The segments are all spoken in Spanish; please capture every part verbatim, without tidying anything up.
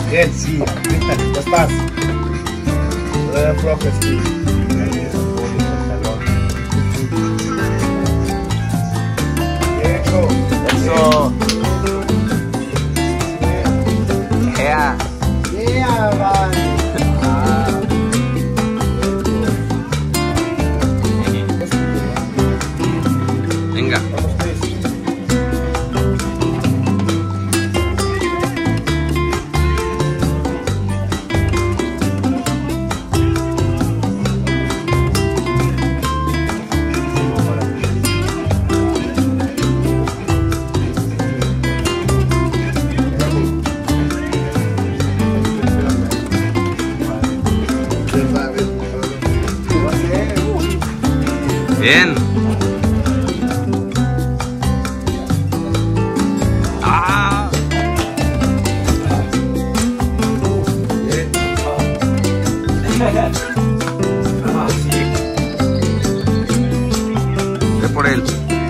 Bien, sí, ahorita, ya estás. No le aflojes, sí. Eso. Eso. Yeah. Yeah, vale. Ah. Venga. Vamos, tres. Bien. Ah. Ah, sí. Ve por él.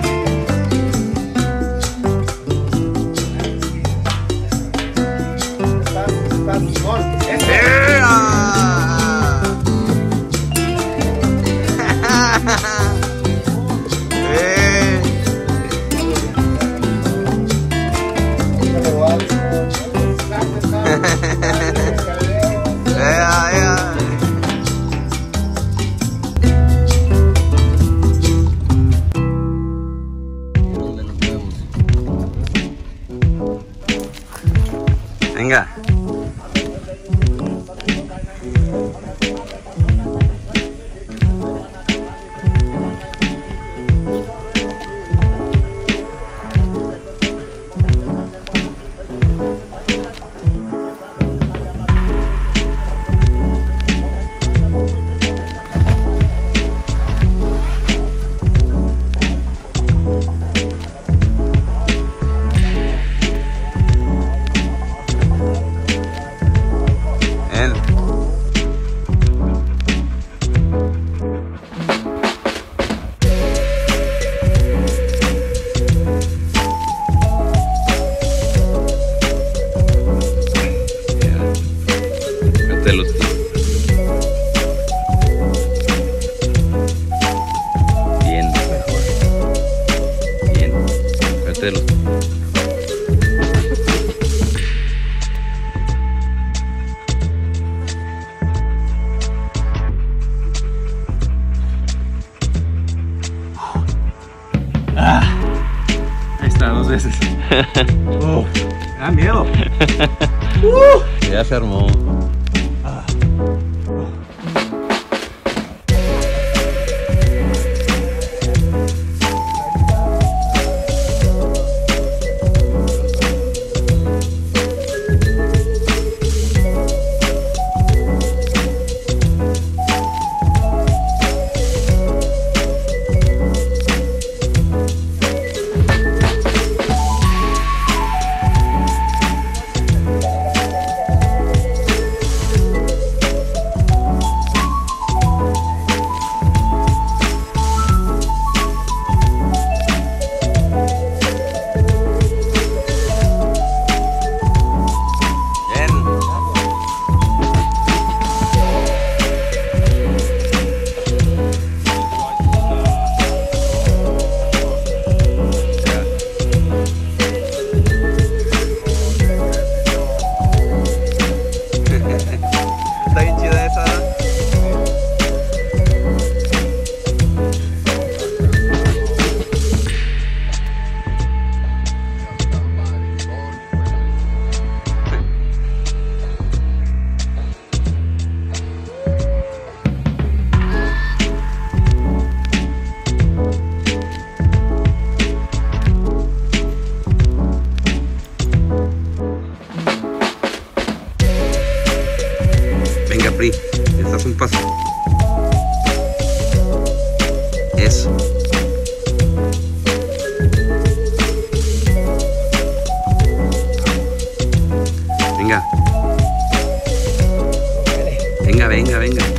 Estás, estás, gol. Ese. ¡Ea! ¡Eh! ¡Ea, ea! Venga. Él. Vete los bien. Bien. Vete los Ahí está, dos veces. Oh, me da miedo. uh. Ya se armó. Ah. Está bien chida esa. Venga, Pri, estás un paso. Eso. Venga. Venga, venga, venga.